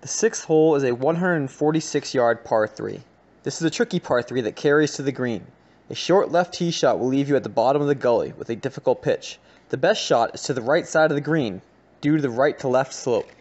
The sixth hole is a 146-yard par 3. This is a tricky par 3 that carries to the green. A short left tee shot will leave you at the bottom of the gully with a difficult pitch. The best shot is to the right side of the green, due to the right to left slope.